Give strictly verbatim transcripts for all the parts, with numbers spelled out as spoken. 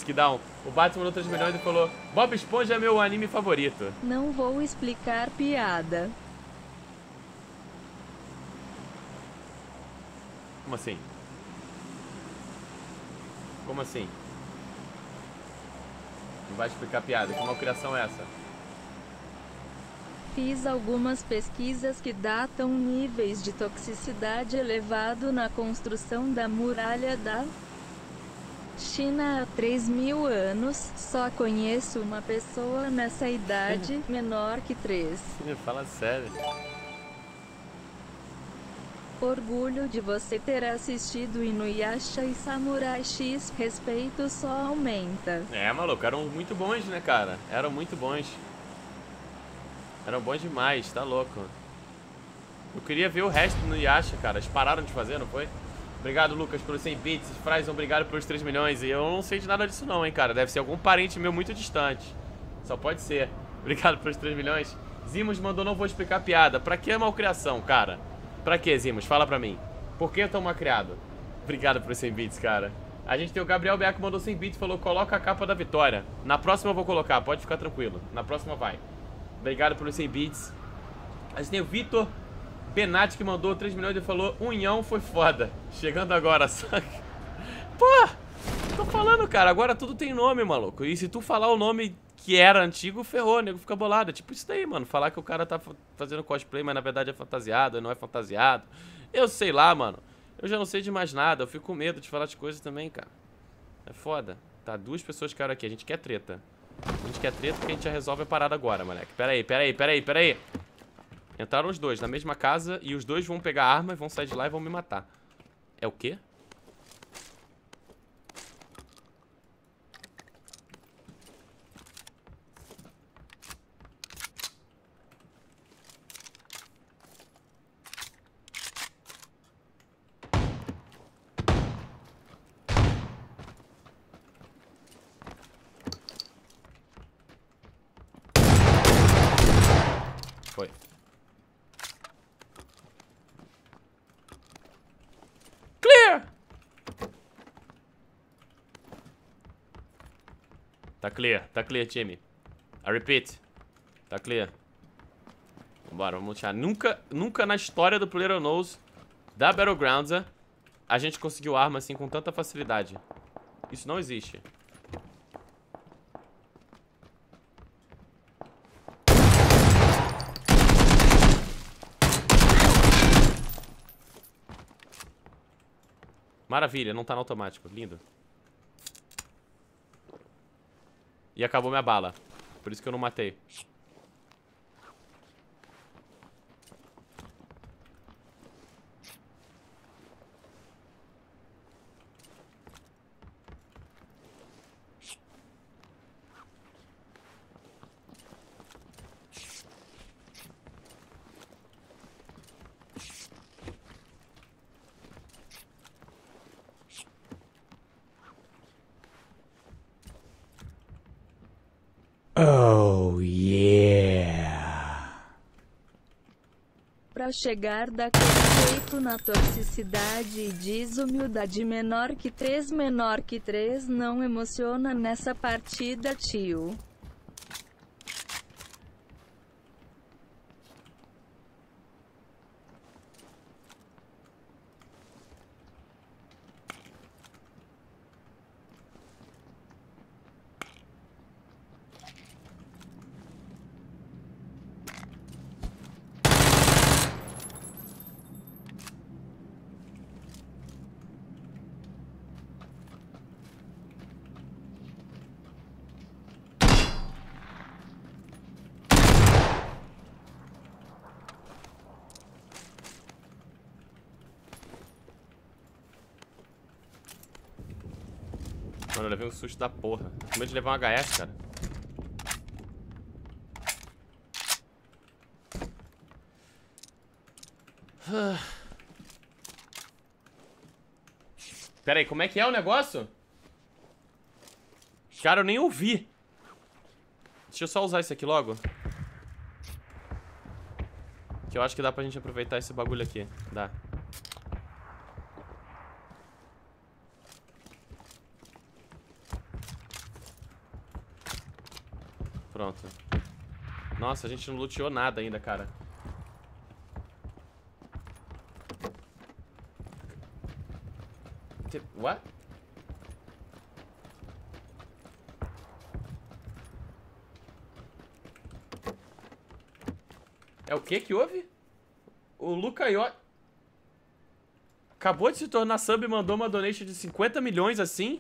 que dá um. O Batman mandou três milhões e falou: Bob Esponja é meu anime favorito. Não vou explicar piada. Como assim? Como assim? Não vai explicar piada. Que malcriação é essa? Fiz algumas pesquisas que datam níveis de toxicidade elevado na construção da muralha da China há três mil anos. Só conheço uma pessoa nessa idade menor que três. Fala sério. Orgulho de você ter assistido Inuyasha e Samurai X. Respeito só aumenta. É, maluco, eram muito bons, né, cara? Eram muito bons. Eram bons demais, tá louco. Eu queria ver o resto no Yasha, cara. Eles pararam de fazer, não foi? Obrigado, Lucas, pelos cem bits. Fryson, obrigado pelos três milhões. E eu não sei de nada disso não, hein, cara. Deve ser algum parente meu muito distante. Só pode ser. Obrigado pelos três milhões. Zimos mandou, não vou explicar piada. Pra que malcriação, cara? Pra que, Zimos? Fala pra mim. Por que tão malcriado? Obrigado pelos cem bits, cara. A gente tem o Gabriel Beco, mandou cem bits, falou, coloca a capa da vitória. Na próxima eu vou colocar, pode ficar tranquilo. Na próxima vai. Obrigado pelos cem bits. A gente tem o Vitor Benatti, que mandou três milhões e falou, unhão foi foda. Chegando agora, saca? Pô, tô falando, cara, agora tudo tem nome, maluco. E se tu falar o nome que era antigo, ferrou, nego fica bolado. É tipo isso daí, mano. Falar que o cara tá fazendo cosplay, mas na verdade é fantasiado, não é fantasiado. Eu sei lá, mano. Eu já não sei de mais nada. Eu fico com medo de falar de coisas também, cara. É foda. Tá, duas pessoas ficaram aqui. A gente quer treta. A gente quer treta porque a gente já resolve a parada agora, moleque. Pera aí, pera aí, pera aí, pera aí. Entraram os dois na mesma casa e os dois vão pegar a arma, vão sair de lá e vão me matar. É o quê? Foi. Clear! Tá clear, tá clear, time. I repeat. Tá clear. Vambora, vamos lutar. Nunca, nunca na história do PlayerUnknown's da Battlegrounds a gente conseguiu arma assim com tanta facilidade. Isso não existe. Maravilha, não tá no automático. Lindo. E acabou minha bala. Por isso que eu não matei. Oh, yeah. Pra chegar daquele jeito na toxicidade e desumildade menor que três, menor que três, não emociona nessa partida, tio. Mano, eu levei um susto da porra. Tô com medo de levar um H S, cara. Pera aí, como é que é o negócio? Cara, eu nem ouvi. Deixa eu só usar isso aqui logo. Que eu acho que dá pra gente aproveitar esse bagulho aqui. Dá. Pronto. Nossa, a gente não luteou nada ainda, cara. What? É o que que houve? O Lucaiot acabou de se tornar sub e mandou uma donation de cinquenta milhões assim?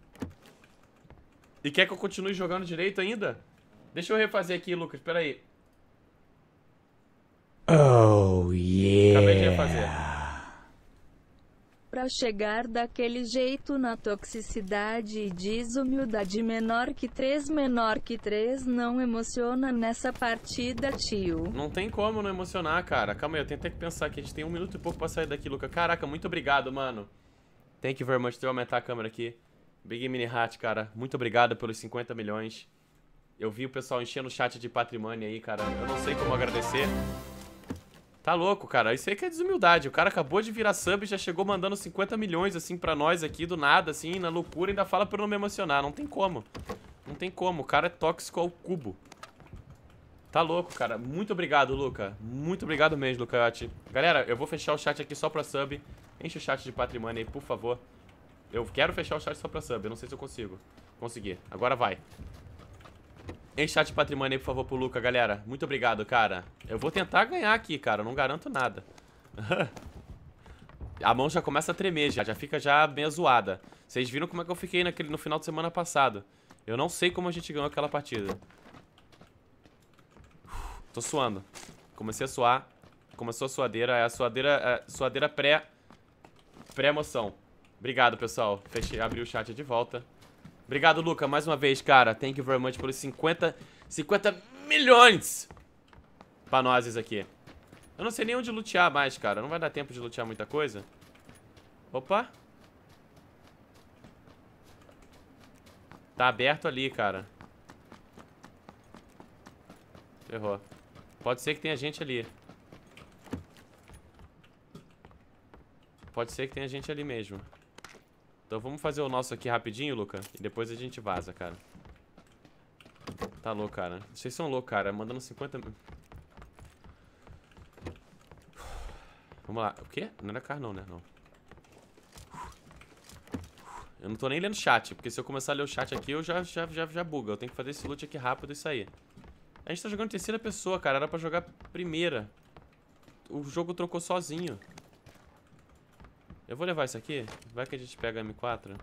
E quer que eu continue jogando direito ainda? Deixa eu refazer aqui, Lucas, espera aí. Oh, yeah. Acabei de refazer. Pra chegar daquele jeito na toxicidade e desumildade menor que três, menor que três, não emociona nessa partida, tio. Não tem como não emocionar, cara. Calma aí, eu tenho até que pensar que a gente tem um minuto e pouco pra sair daqui, Luca. Caraca, muito obrigado, mano. Thank you very much. Deixa eu aumentar a câmera aqui. Big Mini Hat, cara. Muito obrigado pelos cinquenta milhões. Eu vi o pessoal enchendo o chat de patrimônio aí, cara. Eu não sei como agradecer. Tá louco, cara. Isso aí que é desumildade. O cara acabou de virar sub e já chegou mandando cinquenta milhões, assim, pra nós aqui, do nada, assim, na loucura. E ainda fala pra eu não me emocionar. Não tem como. Não tem como. O cara é tóxico ao cubo. Tá louco, cara. Muito obrigado, Luca. Muito obrigado mesmo, Lucaiotti. Galera, eu vou fechar o chat aqui só pra sub. Enche o chat de patrimônio aí, por favor. Eu quero fechar o chat só pra sub. Eu não sei se eu consigo. Consegui. Agora vai. Enche chat de patrimônio aí, por favor, pro Luca, galera. Muito obrigado, cara. Eu vou tentar ganhar aqui, cara. Eu não garanto nada. A mão já começa a tremer, já. Já fica já bem zoada. Vocês viram como é que eu fiquei naquele, no final de semana passado. Eu não sei como a gente ganhou aquela partida. Tô suando. Comecei a suar. Começou a suadeira. É a suadeira, é a suadeira pré... Pré-emoção. Obrigado, pessoal. Fechei, abri o chat de volta. Obrigado, Luca, mais uma vez, cara. Thank you very much pelos cinquenta, cinquenta milhões pra nós aqui. Eu não sei nem onde lutear mais, cara. Não vai dar tempo de lutear muita coisa. Opa. Tá aberto ali, cara. Ferrou. Pode ser que tenha gente ali. Pode ser que tenha gente ali mesmo. Então vamos fazer o nosso aqui rapidinho, Luca. E depois a gente vaza, cara. Tá louco, cara. Vocês são loucos, cara. Mandando cinquenta... Vamos lá. O quê? Não era carro não, né? Não. Eu não tô nem lendo chat. Porque se eu começar a ler o chat aqui, eu já, já, já, já buga. Eu tenho que fazer esse loot aqui rápido e sair. A gente tá jogando terceira pessoa, cara. Era pra jogar primeira. O jogo trocou sozinho. Eu vou levar isso aqui. Vai que a gente pega a M quatro.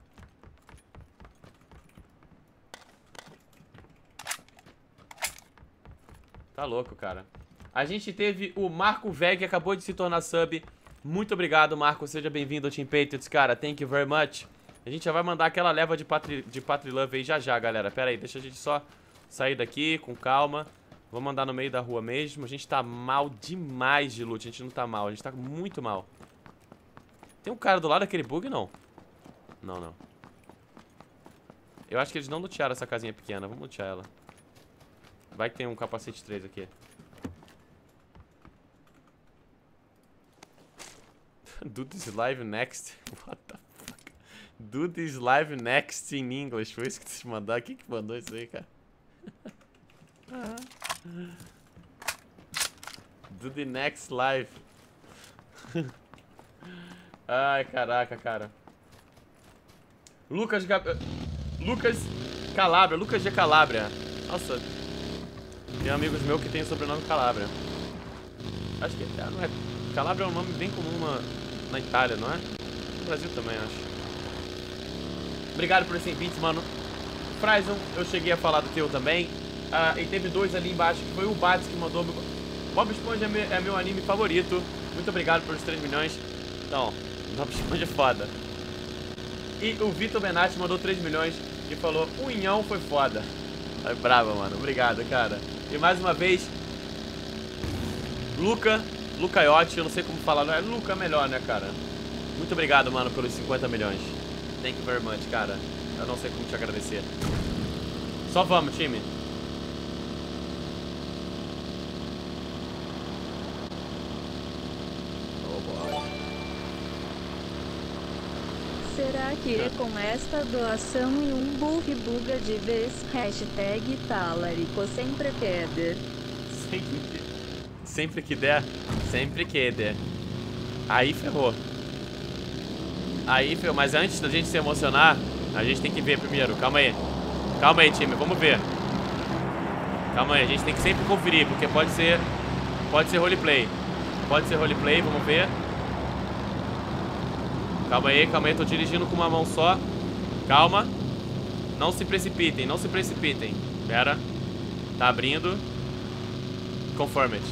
Tá louco, cara. A gente teve o Marco Veg, que acabou de se tornar sub. Muito obrigado, Marco. Seja bem-vindo ao Team Patriots, cara. Thank you very much. A gente já vai mandar aquela leva de Patri, de Patri Love aí já já, galera. Pera aí, deixa a gente só sair daqui com calma. Vou mandar no meio da rua mesmo. A gente tá mal demais de loot. A gente não tá mal, a gente tá muito mal. Tem um cara do lado daquele bug, não? Não, não. Eu acho que eles não lutearam essa casinha pequena. Vamos lutear ela. Vai que tem um capacete três aqui. Do this live next. What the fuck? Do this live next in English. Foi isso que você mandou? Quem que mandou isso aí, cara? Do the next live. Ai, caraca, cara. Lucas Gab... Lucas Calabria. Lucas de Calabria. Nossa. Tem amigos meus que tem o sobrenome Calabria. Acho que é, não é. Calabria é um nome bem comum na, na Itália, não é? No Brasil também, acho. Obrigado por esse bits, mano. Fryson, eu cheguei a falar do teu também. Ah, e teve dois ali embaixo, que foi o Bats que mandou. Meu... Bob Esponja é meu, é meu anime favorito. Muito obrigado pelos três milhões. Então, Bob Esponja é foda. E o Vitor Benatti mandou três milhões e falou: o Inhão foi foda. É brava, mano. Obrigado, cara. E mais uma vez, Luca, Lucaiotti, eu não sei como falar, não é Luca melhor, né, cara? Muito obrigado, mano, pelos cinquenta milhões. Thank you very much, cara. Eu não sei como te agradecer. Só vamos, time. Será Será que com esta doação e um buff buga de vez? Hashtag talarico sempre que der. Sempre que, sempre que der, sempre que der. Aí ferrou. Aí ferrou. Mas antes da gente se emocionar, a gente tem que ver primeiro. Calma aí. Calma aí, time. Vamos ver. Calma aí. A gente tem que sempre conferir, porque pode ser... Pode ser roleplay. Pode ser roleplay. Vamos ver. Calma aí, calma aí. Tô dirigindo com uma mão só. Calma. Não se precipitem, não se precipitem. Pera. Tá abrindo. Confirm it.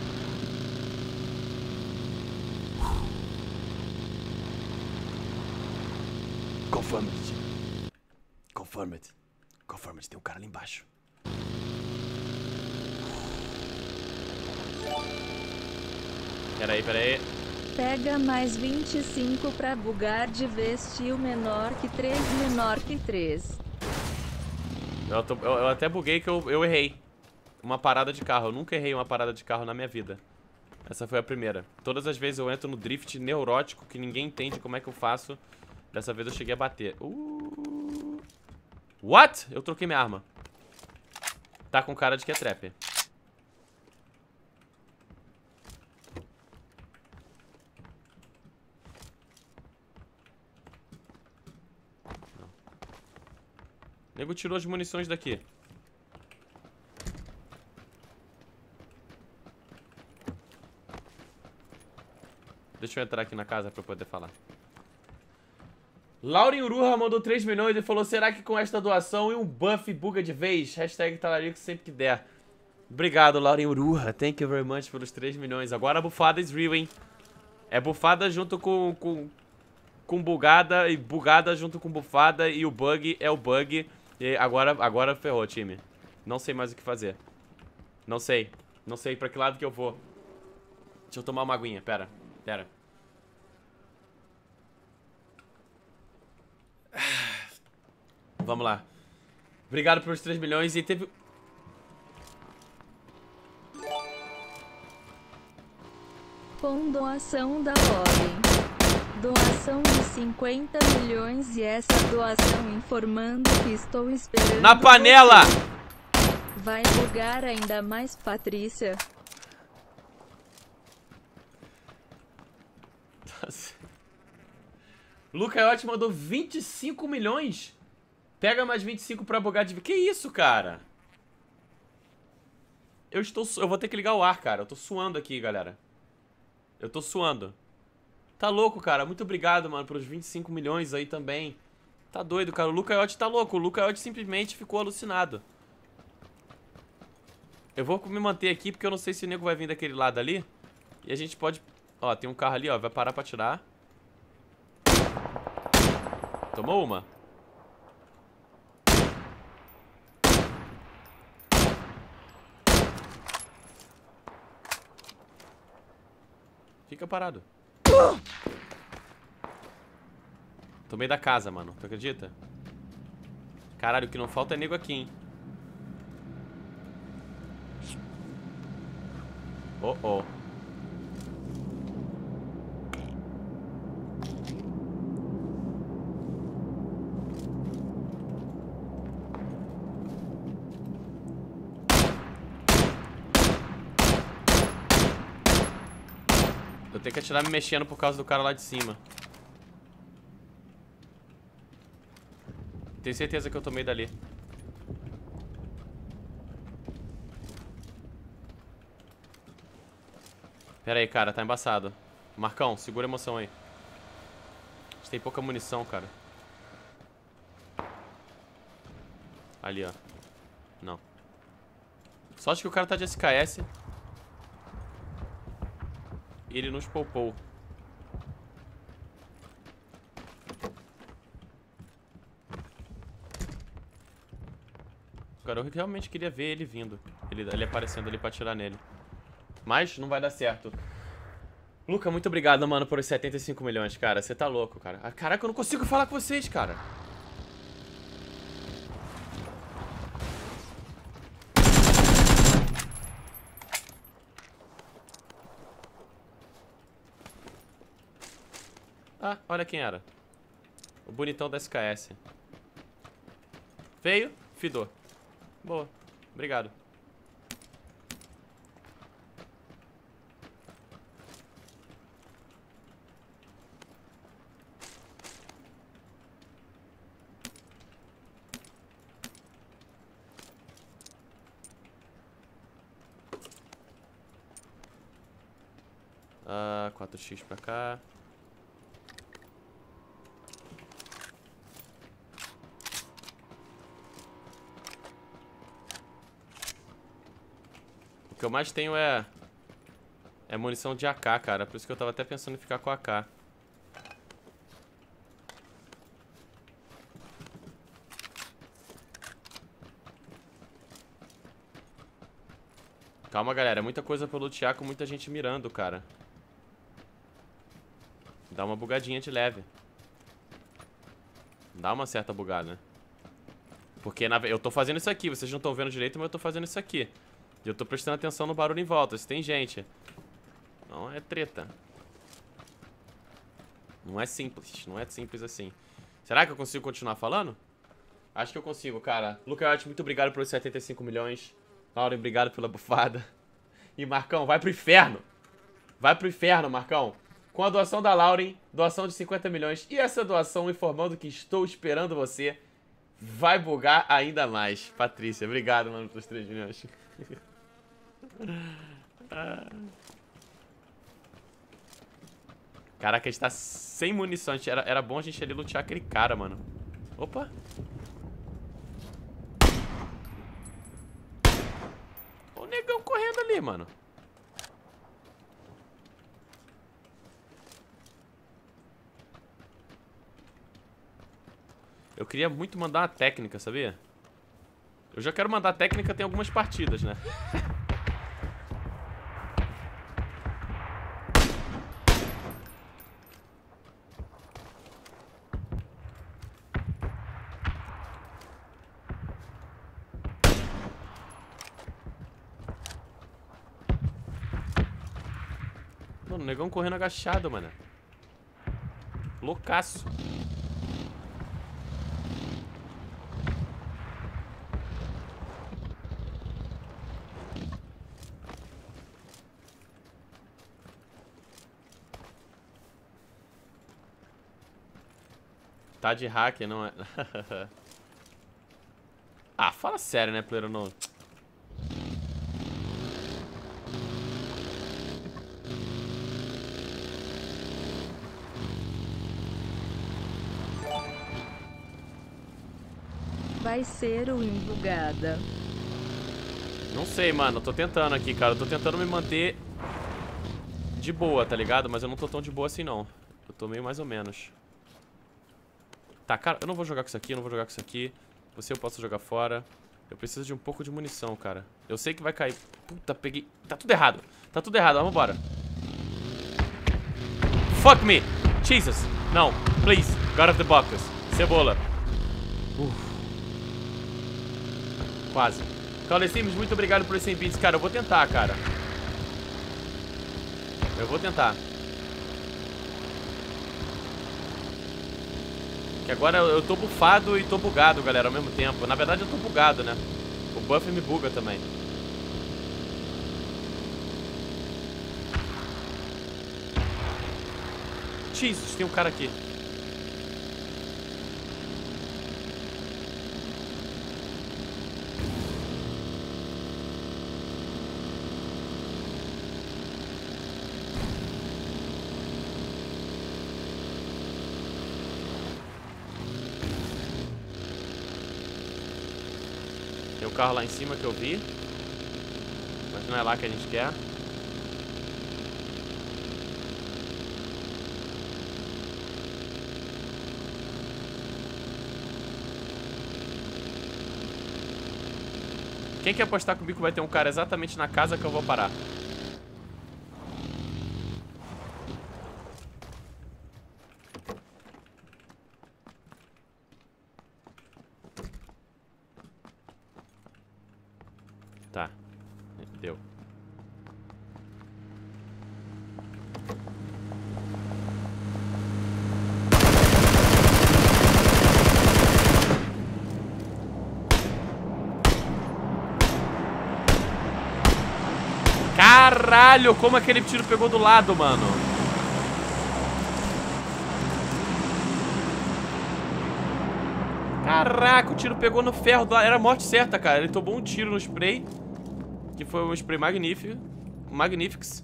Confirm it. Confirm it. Confirm it. Tem um cara ali embaixo. Pera aí, pera aí. Pega mais vinte e cinco pra bugar de vestir menor que três, menor que três. Eu, tô, eu, eu até buguei que eu, eu errei uma parada de carro. Eu nunca errei uma parada de carro na minha vida. Essa foi a primeira. Todas as vezes eu entro no drift neurótico que ninguém entende como é que eu faço. Dessa vez eu cheguei a bater. Uh... What? Eu troquei minha arma. Tá com cara de que é trap. O nego tirou as munições daqui. Deixa eu entrar aqui na casa pra eu poder falar. Lauren Uruha mandou três milhões e falou: será que com esta doação e um buff buga de vez? Hashtag talarico sempre que der. Obrigado, Lauren Uruha. Thank you very much pelos três milhões. Agora a bufada is real, hein? É bufada junto com, com, com bugada e bugada junto com bufada. E o bug é o bug. E agora, agora ferrou, time. Não sei mais o que fazer. Não sei. Não sei pra que lado que eu vou. Deixa eu tomar uma aguinha. Pera. Pera. Vamos lá. Obrigado pelos três milhões e teve... Com doação da Lauren. Doação de cinquenta milhões e essa doação informando que estou esperando. Na panela! Você. Vai bugar ainda mais, Patrícia. Luca Iotti mandou vinte e cinco milhões. Pega mais vinte e cinco pra bugar de... Que isso, cara? Eu estou... Eu vou ter que ligar o ar, cara. Eu tô suando aqui, galera. Eu tô suando. Tá louco, cara. Muito obrigado, mano, pelos vinte e cinco milhões aí também. Tá doido, cara. O Luca Iotti tá louco. O Luca Iotti simplesmente ficou alucinado. Eu vou me manter aqui porque eu não sei se o nego vai vir daquele lado ali. E a gente pode... Ó, tem um carro ali, ó. Vai parar pra atirar. Tomou uma. Fica parado. Tomei da casa, mano. Tu acredita? Caralho, o que não falta é nego aqui, hein? Oh, oh. Eu tenho que atirar me mexendo por causa do cara lá de cima. Tenho certeza que eu tomei dali. Pera aí, cara, tá embaçado. Marcão, segura a emoção aí. A gente tem pouca munição, cara. Ali, ó. Não. Sorte que o cara tá de S K S. E ele nos poupou. Cara, eu realmente queria ver ele vindo. Ele, ele aparecendo ali pra atirar nele. Mas não vai dar certo. Luca, muito obrigado, mano, por os setenta e cinco milhões, cara. Você tá louco, cara. Ah, caraca, eu não consigo falar com vocês, cara. Ah, olha quem era. O bonitão da S K S. Veio, fidou. Boa. Obrigado. Ah, quatro x pra cá. O que eu mais tenho é... É munição de A K, cara. Por isso que eu tava até pensando em ficar com A K. Calma, galera. É muita coisa pra lutear com muita gente mirando, cara. Dá uma bugadinha de leve. Dá uma certa bugada. Porque na... eu tô fazendo isso aqui. Vocês não estão vendo direito, mas eu tô fazendo isso aqui. E eu tô prestando atenção no barulho em volta. Se tem gente. Não é treta. Não é simples. Não é simples assim. Será que eu consigo continuar falando? Acho que eu consigo, cara. Lucas, muito obrigado pelos setenta e cinco milhões. Lauren, obrigado pela bufada. E Marcão, vai pro inferno. Vai pro inferno, Marcão. Com a doação da Lauren, doação de cinquenta milhões. E essa doação informando que estou esperando você. Vai bugar ainda mais. Patrícia, obrigado, mano, pelos três milhões. Caraca, a gente tá sem munição. A gente era, era bom a gente ali lutear aquele cara, mano. Opa. Olha o negão correndo ali, mano. Eu queria muito mandar uma técnica, sabia? Eu já quero mandar técnica, tem algumas partidas, né? Mano, o negão correndo agachado, mano. Loucaço. Tá de hack, não é? Ah, fala sério, né, player? Não. Vai ser o embugada. Não sei, mano. Eu tô tentando aqui, cara. Eu tô tentando me manter de boa, tá ligado? Mas eu não tô tão de boa assim, não. Eu tô meio mais ou menos. Tá, cara, eu não vou jogar com isso aqui, eu não vou jogar com isso aqui. Você eu posso jogar fora. Eu preciso de um pouco de munição, cara. Eu sei que vai cair. Puta, peguei. Tá tudo errado. Tá tudo errado, vamos embora. Fuck me! Jesus! Não, please. God of the boxes. Cebola. Uf. Quase. Caulecimos, muito obrigado por esse bits, cara. Eu vou tentar, cara. Eu vou tentar. Que agora eu tô bufado e tô bugado, galera, ao mesmo tempo. Na verdade eu tô bugado, né? O buff me buga também. Jesus, tem um cara aqui. Tem um carro lá em cima que eu vi. Mas não é lá que a gente quer. Quem quer apostar comigo que vai ter um cara exatamente na casa que eu vou parar? Tá. Deu. Caralho, como aquele tiro pegou do lado, mano. Caraca, o tiro pegou no ferro do lado. Era a morte certa, cara. Ele tomou um tiro no spray, que foi um spray magnífico. Magnifics.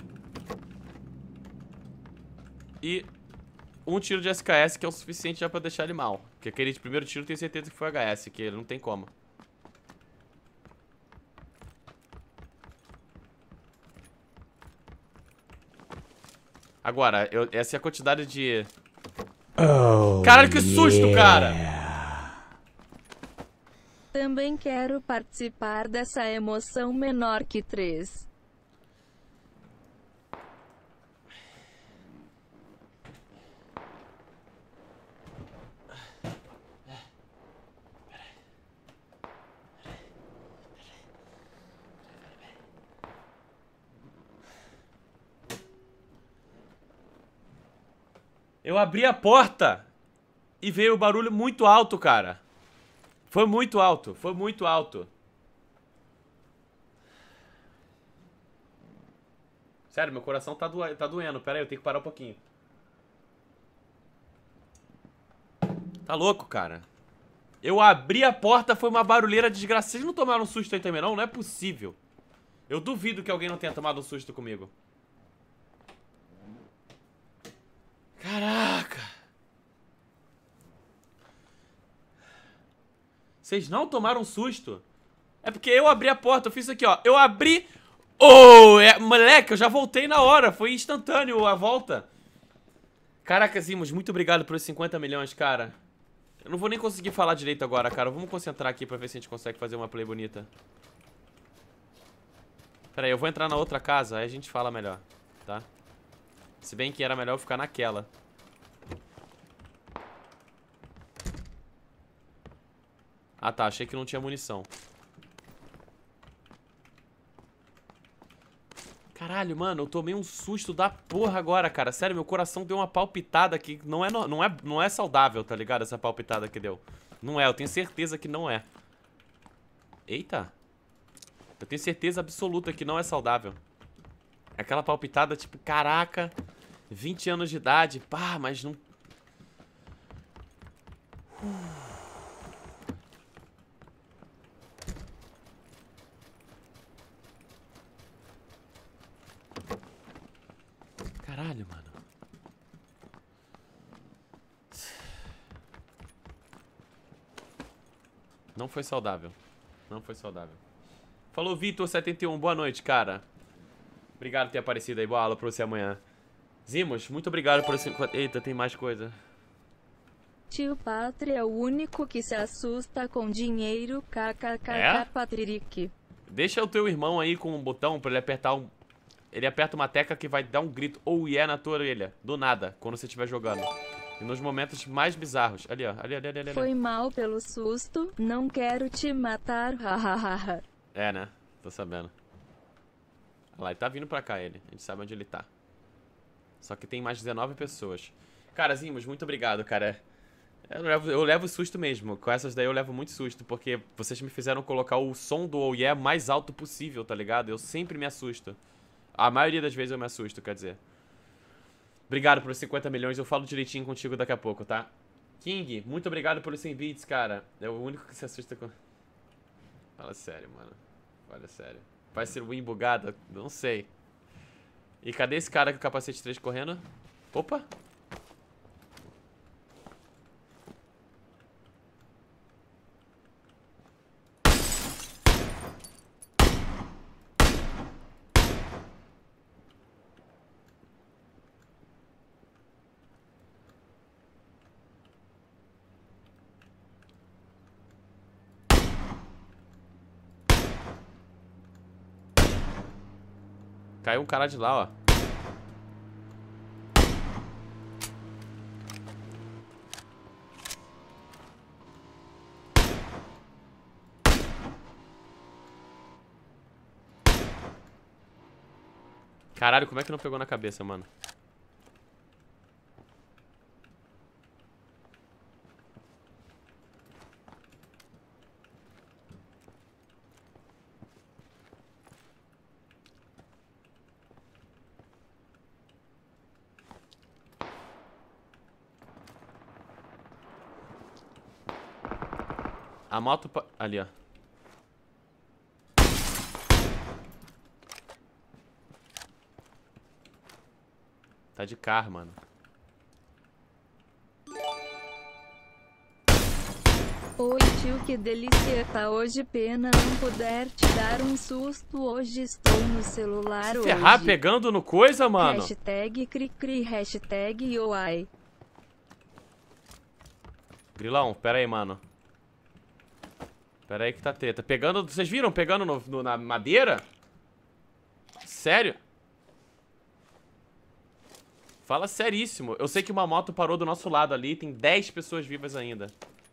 E um tiro de S K S, que é o suficiente já pra deixar ele mal. Porque aquele primeiro tiro eu tenho certeza que foi H S, que ele não tem como. Agora, eu, essa é a quantidade de... Oh, caralho, que susto, yeah. cara! Também quero participar dessa emoção menor que três. Eu abri a porta e veio o barulho muito alto, cara. Foi muito alto, foi muito alto. Sério, meu coração tá, do... tá doendo. Pera aí, eu tenho que parar um pouquinho. Tá louco, cara. Eu abri a porta, foi uma barulheira desgraçada. Vocês não tomaram um susto aí também, não? Não é possível. Eu duvido que alguém não tenha tomado um susto comigo. Caraca. Vocês não tomaram um susto? É porque eu abri a porta, eu fiz isso aqui, ó. Eu abri... Oh, é... moleque, eu já voltei na hora. Foi instantâneo a volta. Caraca, Zimos, muito obrigado por esses cinquenta milhões, cara. Eu não vou nem conseguir falar direito agora, cara. Vamos concentrar aqui pra ver se a gente consegue fazer uma play bonita. Pera aí, eu vou entrar na outra casa, aí a gente fala melhor, tá? Se bem que era melhor eu ficar naquela. Ah tá, achei que não tinha munição. Caralho, mano, eu tomei um susto da porra agora, cara. Sério, meu coração deu uma palpitada que não é, não é, não é saudável, tá ligado? Essa palpitada que deu. Não é, eu tenho certeza que não é. Eita. Eu tenho certeza absoluta que não é saudável. Aquela palpitada, tipo, caraca, vinte anos de idade, pá, mas não... Uh. Caralho, mano. Não foi saudável. Não foi saudável. Falou, Vitor setenta e um. Boa noite, cara. Obrigado por ter aparecido aí. Boa aula pra você amanhã. Zimos, muito obrigado por esse... Eita, tem mais coisa. Tio Pátria é o único que se assusta com dinheiro. Kkkk, É? Patrick. Deixa o teu irmão aí com um botão pra ele apertar um... Ele aperta uma tecla que vai dar um grito ou oh, yeah na tua orelha. Do nada, quando você estiver jogando. E nos momentos mais bizarros. Ali, ó. Ali, ali, ali, ali. Foi mal pelo susto. Não quero te matar. Hahaha. É, né? Tô sabendo. Olha lá, ele tá vindo pra cá, ele. A gente sabe onde ele tá. Só que tem mais dezenove pessoas. Cara, Zimos, muito obrigado, cara. Eu levo, eu levo susto mesmo. Com essas daí eu levo muito susto. Porque vocês me fizeram colocar o som do oh yeah mais alto possível, tá ligado? Eu sempre me assusto. A maioria das vezes eu me assusto, quer dizer. Obrigado pelos cinquenta milhões. Eu falo direitinho contigo daqui a pouco, tá? King, muito obrigado pelos cem bits, cara. É o único que se assusta com... Fala sério, mano. Fala sério. Vai ser win bugada? Não sei. E cadê esse cara com o capacete três correndo? Opa! Caiu um cara de lá, ó. Caralho, como é que não pegou na cabeça, mano? A moto... Pa... Ali, ó. Tá de carro, mano. Oi tio, que delícia, tá hoje, pena não puder te dar um susto, hoje estou no celular. Se ferrar hoje. pegando no coisa, mano. Hashtag cri cri, hashtag yoai. Grilão, pera aí, mano. Pera aí que tá teta. Pegando, vocês viram pegando no, no, na madeira? Sério? Fala seríssimo. Eu sei que uma moto parou do nosso lado ali, tem dez pessoas vivas ainda.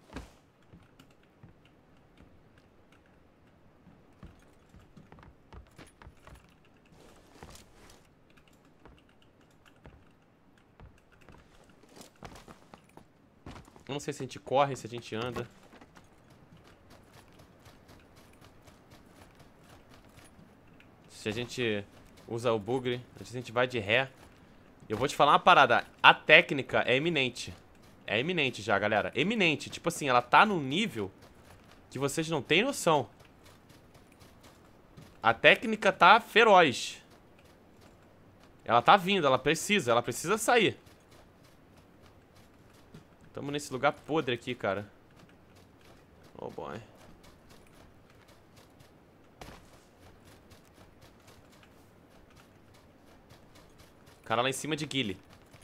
Eu não sei se a gente corre, se a gente anda. Se a gente usa o bugre, se a gente vai de ré. Eu vou te falar uma parada. A técnica é eminente. É eminente já, galera. Eminente. Tipo assim, ela tá num nível que vocês não têm noção. A técnica tá feroz. Ela tá vindo, ela precisa, ela precisa sair. Tamo nesse lugar podre aqui, cara. Oh, boy. Cara lá em cima de Guile.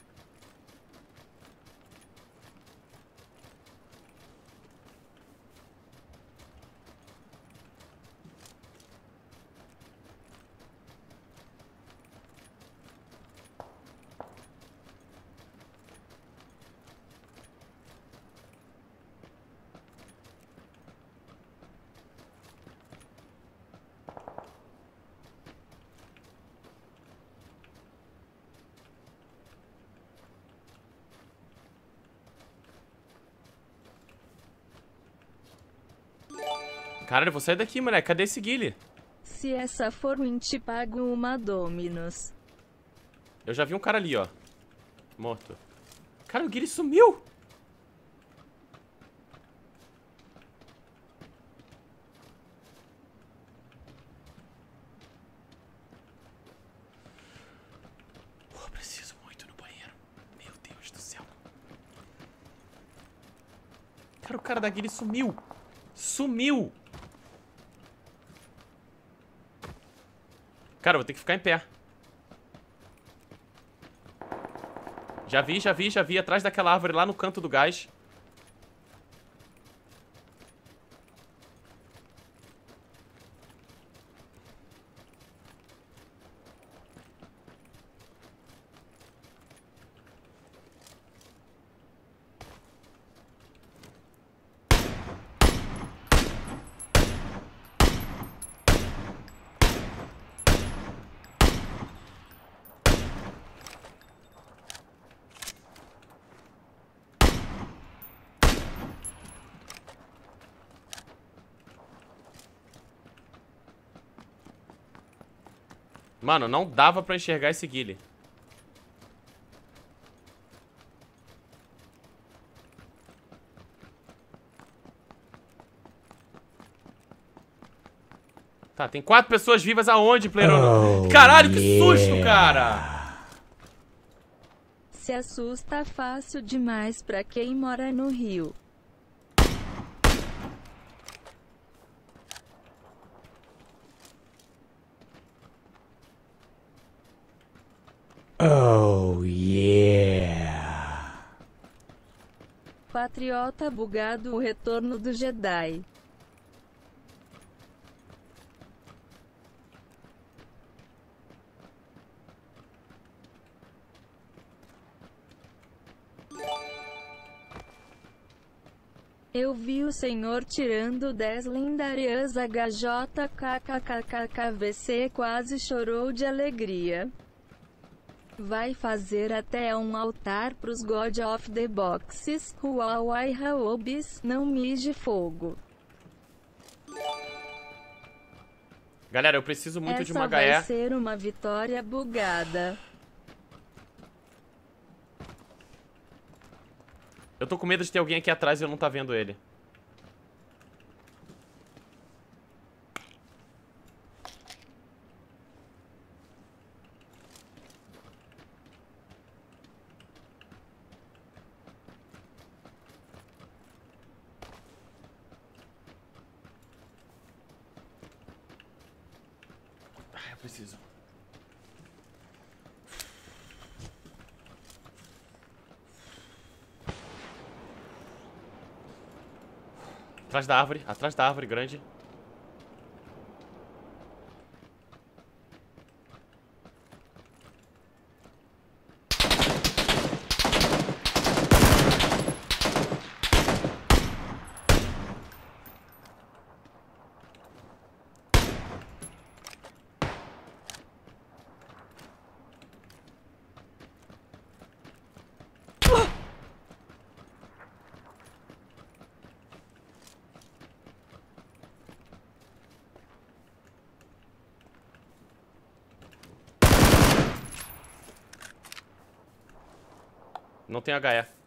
Caralho, eu vou sair daqui, moleque. Cadê esse Guile? Se essa for ruim, te pago uma Dominus. Eu já vi um cara ali, ó. Morto. Cara, o Guile sumiu! Oh, preciso muito no banheiro. Meu Deus do céu. Cara, o cara da Guile sumiu! Sumiu! Cara, eu vou ter que ficar em pé. Já vi, já vi, já vi. Atrás daquela árvore lá no canto do gás. Mano, não dava pra enxergar esse Guile. Tá, tem quatro pessoas vivas aonde, Playrono? Oh, Caralho, que yeah. susto, cara! Se assusta fácil demais pra quem mora no Rio. Oh, yeah. Patriota bugado, o retorno do Jedi. Eu vi o senhor tirando dez lendárias H J K K K K K V C, quase chorou de alegria. Vai fazer até um altar pros God of the Boxes, Huawei Haobis, não mije fogo. Galera, eu preciso muito Essa de uma H vai E. ser uma vitória bugada. Eu tô com medo de ter alguém aqui atrás e eu não tá vendo ele. Preciso. Atrás da árvore, atrás da árvore grande. Não tem H E.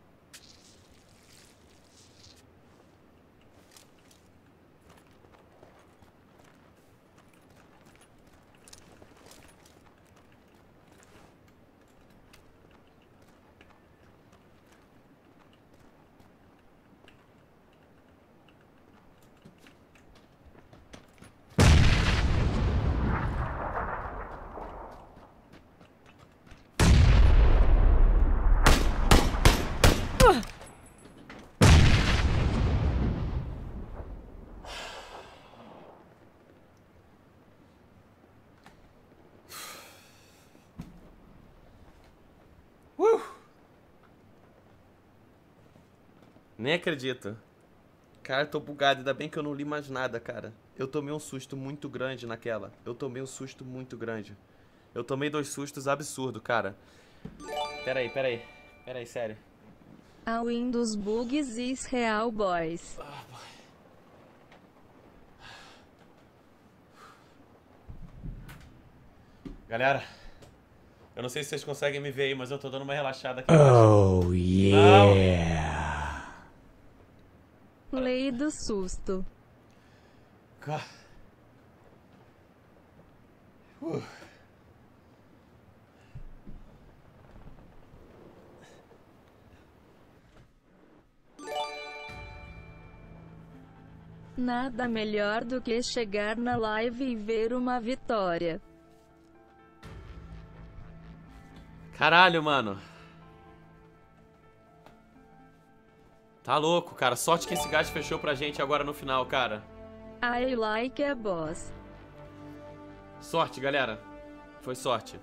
Uh! Nem acredito. Cara, eu tô bugado. Ainda bem que eu não li mais nada, cara. Eu tomei um susto muito grande naquela. Eu tomei um susto muito grande. Eu tomei dois sustos absurdos, cara. Pera aí, pera aí. Pera aí, sério. A Windows Bugs is real, boys. Ah, boy. Galera, eu não sei se vocês conseguem me ver aí, mas eu tô dando uma relaxada aqui embaixo. Oh, yeah. Lei do susto. Uh. Nada melhor do que chegar na live e ver uma vitória. Caralho, mano. Tá louco, cara. Sorte que esse gás fechou pra gente agora no final, cara. I like a boss. Sorte, galera. Foi sorte.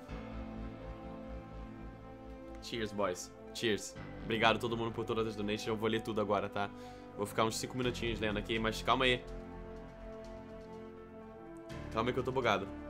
Cheers, boys. Cheers. Obrigado a todo mundo por todas as donations. Eu vou ler tudo agora, tá? Vou ficar uns cinco minutinhos lendo aqui, mas calma aí. Calma aí que eu tô bugado.